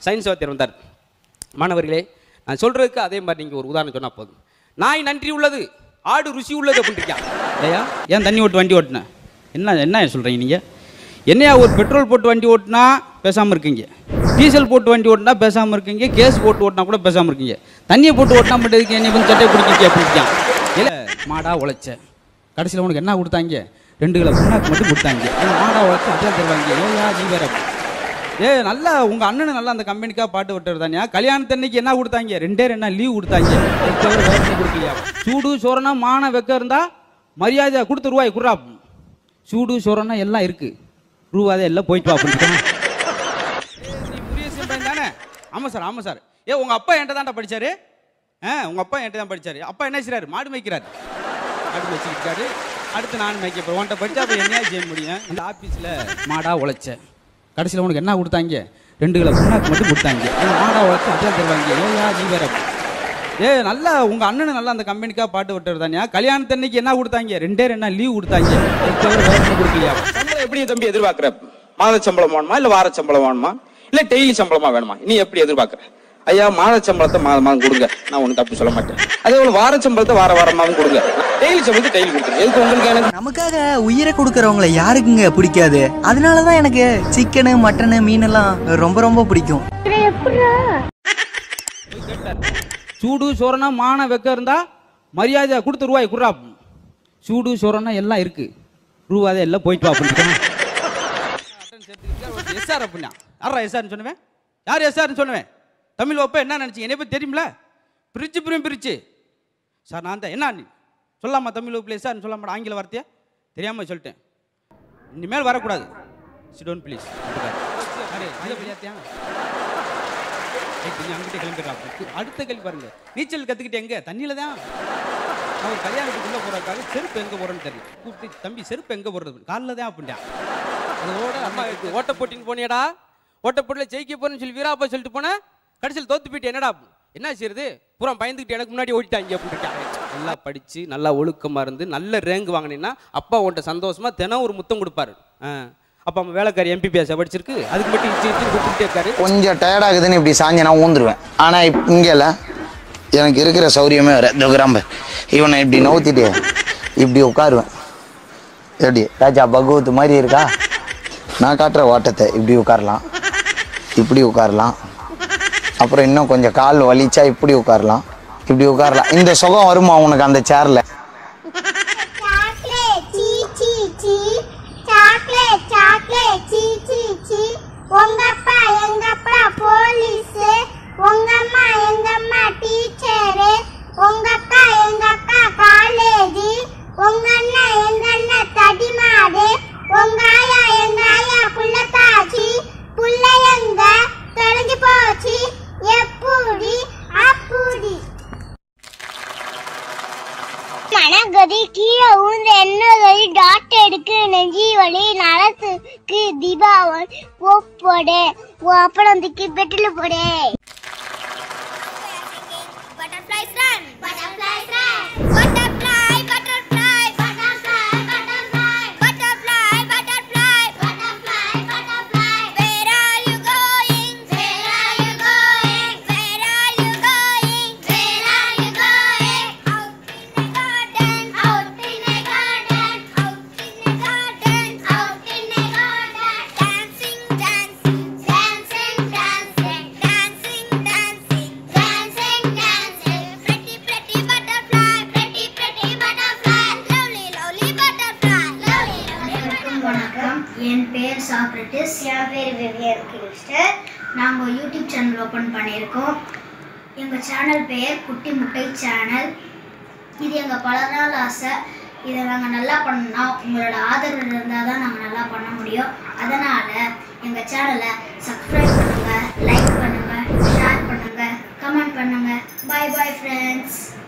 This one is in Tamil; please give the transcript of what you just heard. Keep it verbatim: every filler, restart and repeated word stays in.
சயின்ஸ் வாத்தியார் வந்தார். மாணவர்களே, நான் சொல்கிறதுக்கு அதே மாதிரி நீங்கள் ஒரு உதாரணம் சொன்னால் போதும். நாய் நன்றி உள்ளது, ஆடு ருசி உள்ளது அப்படின்னு இருக்கான். ஐயா, ஏன் தண்ணி ஓட்டு வண்டி ஓட்டினேன்? என்ன என்ன சொல்கிறீங்க நீங்கள்? என்னையா ஒரு பெட்ரோல் போட்டு வண்டி ஓட்டினா பேசாமல் இருக்கீங்க, டீசல் போட்டு வண்டி ஓட்டினா பேசாமல் இருக்கீங்க, கேஸ் போட்டு ஓட்டினா கூட பேசாமல் இருக்கீங்க, தண்ணியை போட்டு ஓட்டினா மட்டும் என்னை வந்து சட்டை பிடிக்கிங்க அப்படின்ட்டான். இல்லை, மாடா உழைச்ச கடைசியில் உனக்கு என்ன கொடுத்தாங்க? ரெண்டு கிலோ புண்ணாக்கு மட்டும் கொடுத்தாங்க. ஏன்னா மாடா உழைச்சி அப்படியே தருவாங்க. ஏயா நீ வேற ஏ நல்லா உங்கள் அண்ணனு நல்லா அந்த கம்பெனிக்காக பாட்டு விட்டுறது தானியா. கல்யாணத்தன்னைக்கு என்ன கொடுத்தாங்க? ரெண்டே ரெண்டா லீவ் கொடுத்தாங்க. கொடுக்கலையா? சூடு சோறனா மான வெக்க இருந்தால் மரியாதை கொடுத்து ரூபாய் குர்ரா. சூடு சோறனா எல்லாம் இருக்குது, ரூபாதே எல்லாம் போயிட்டு வா அப்படின்னு. புரிய சொல்கிறேன் தானே? ஆமாம் சார், ஆமாம் சார். ஏ உங்கள் அப்பா என்கிட்ட தான்டா படித்தார். ஆ உங்கள் அப்பா என்கிட்ட தான் படித்தார். அப்பா என்ன செய்கிறாரு? மாடு மேய்க்கிறாரு. மாடு மேய்ச்சிருக்காரு. அடுத்து நான் மேய்க்க போகிறேன். உன்ட்ட படித்தா அப்போ என்னையா செய்ய முடியும்? இந்த ஆஃபீஸில் மாடா உழைச்ச கடைசியில் உனக்கு என்ன கொடுத்தாங்க? ரெண்டு கிலோ புண்ணாக்கு மட்டும் கொடுத்தாங்க. ஏன்னா மாடா உழைச்சி அப்படியே தருவாங்க. ஏயா நீ வேற ஏ நல்லா உங்கள் அண்ணனு நல்லா அந்த கம்பெனிக்காக பாட்டு விட்டுறது தானியா. கல்யாணத்தன்னைக்கு என்ன கொடுத்தாங்க? ரெண்டே ரெண்டா லீவ் கொடுத்தாங்க. கொடுக்கலையா? சம்பளம் எப்படி தம்பி எதிர்பார்க்குற? மாத சம்பளம் வேணுமா, இல்லை வார சம்பளம் வேணுமா, இல்லை டெய்லி சம்பளமா வேணுமா? நீ எப்படி எதிர்பார்க்குற? ஐயா, மாத சம்பளத்தை மாதம் மாதம் கொடுங்க, நான் ஒன்றும் தப்பு சொல்ல மாட்டேன். அதே போல வார சம்பளத்தை வார வாரமாகவும் கொடுங்க, டெய்லி சம்பளத்தை டெய்லி கொடுத்துருங்க. எதுக்கு உங்களுக்கு? எனக்கு நமக்காக உயிரை கொடுக்கறவங்கள யாருக்குங்க பிடிக்காது? அதனாலதான் எனக்கு சிக்கனு மட்டனு மீனெல்லாம் ரொம்ப ரொம்ப பிடிக்கும். சூடு சோறனா மான வெக்க இருந்தா மரியாதை கொடுத்து ரூபாய் குர்ரா. சூடு சோறனா எல்லாம் இருக்கு, ரூபாதே எல்லாம் போயிட்டு வா அப்படின்னு. எஸ்ஆர் அப்படின்னா யாரா எஸ்ஆர்னு சொன்னவேன்? யார் எஸ்ஆர்னு சொன்னவேன்? தமிழ் வைப்ப என்ன நினச்சி? என்னை பற்றி தெரியுமில்ல? பிரிச்சு பிரியும் பிரிச்சு சார் நான் தான். என்ன நீ சொல்லாமா தமிழ் வகுப்பில் எஸ்ஆர்னு சொல்ல மாட்டேன்? ஆங்கில வார்த்தையா தெரியாமல் சொல்லிட்டேன். இனிமேல் வரக்கூடாது. சிடோன் ப்ளீஸ். அங்கிட்ட கிளம்பிடுறா. அடுத்த கேள்வி பாருங்க. நீச்சல் கற்றுக்கிட்டு எங்கே? தண்ணியில் தான். நான் ஒரு கல்யாணத்துக்கு உள்ளே போகிறதுக்காக செருப்பு எங்கே போகிறேன்னு தெரியல. கூப்பிட்டு தம்பி செருப்பு எங்கே போடுறது? காலில் தான் அப்படின்ட்டான். அதோட அம்மா ஓட்ட போட்டின்னு போனியடா, ஓட்ட போட்டியில் ஜெயிக்க போறேன்னு சொல்லி வீராப்பா சொல்லிட்டு போனேன். கடைசியில் தோத்து போயிட்டு என்னடா என்ன செய்யறது? பூரா பயந்துக்கிட்டு எனக்கு முன்னாடி ஓடிட்டாங்க அப்படின்ட்டாங்க. நல்லா படித்து நல்லா ஒழுக்கமாக இருந்து நல்ல ரேங்க் வாங்கினீங்கன்னா அப்பா உன்ட்ட சந்தோஷமாக தினம் ஒரு முத்தம் கொடுப்பாரு. அப்போ நம்ம வேலைக்காரி எம்பிபிஎஸ் படிச்சிருக்கு, அதுக்கு மட்டும் இச்சு இச்சு கொடுத்துட்டே இருக்காரு. கொஞ்சம் டயர்டாகுதுன்னு இப்படி சாஞ்சு நான் ஊந்துருவேன். ஆனால் இப் இங்கேல எனக்கு இருக்கிற சௌரியமே வேறு. இந்த கிராம்பு இவனை இப்படி நவுத்திட்டு இப்படி உட்காருவேன். எப்படி ராஜா பகவத் மாதிரி இருக்கா? நான் காட்டுற ஓட்டத்தை இப்படி உட்காரலாம், இப்படி உட்காரலாம், அப்புறம் இன்னும் கொஞ்சம் கால் வலிச்சா இப்படி உட்காரலாம், இப்படி உட்காரலாம். இந்த சுகம் வருமா உனக்கு அந்த சேர்ல? உங்கப்பா எங்கப்பா போலீஸ், உங்கம்மா எங்கம்மா டீச்சரு, உங்கப்பா எங்கப்பா காலேஜ், உங்க அண்ணா எங்க அண்ணா தடிமாடு, உங்க ஆயா எங்க ஆயா புள்ளத்தாச்சி, புள்ள எங்க தொலைஞ்சு போச்சு எப்படி அப்படி. மனகதி கீழே உழுந்த என்ன டாக்டர் எடுக்கு நெஞ்சி வலி நலத்துக்கு தீபாவளி போடு அப்புறம் திக்கு பெட்டில போடு. Butterflies run, butterflies run, butterfly, butterfly, butterfly, butterfly, butterfly, butterfly, butterfly, butterfly. Where are you going? Where are you going? Where are you going? Where are you going? Out in a garden, out in a garden, out in a garden, out in a garden. Dancing, dancing, dancing, dancing, dancing, dancing, dancing, dancing. Pretty, pretty butterfly, pretty, pretty butterfly, lovely, lovely butterfly, lovely, lovely butterfly. வணக்கம், என் பேர் சாக்ரட்டிஸ். என் பேர் விவியன் கிறிஸ்டர். நாங்கள் யூடியூப் சேனல் ஓப்பன் பண்ணியிருக்கோம். எங்கள் சேனல் பெயர் குட்டி முட்டை சேனல். இது எங்கள் பல நாள் ஆசை. இதை நாங்கள் நல்லா பண்ணோம்னா உங்களோட ஆதரவு இருந்தால் தான் நாங்கள் நல்லா பண்ண முடியும். அதனால் எங்கள் சேனலை சப்ஸ்கிரைப் பண்ணுங்கள், லைக் பண்ணுங்கள், ஷேர் பண்ணுங்கள், கமெண்ட் பண்ணுங்கள். Bye bye friends.